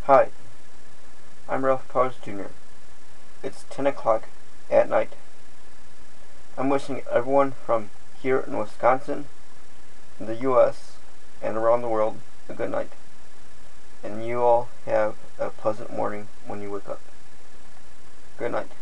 Hi, I'm Ralph Powers Jr. It's 10 o'clock at night. I'm wishing everyone from here in Wisconsin, in the U.S., and around the world a good night. And you all have a pleasant morning when you wake up. Good night.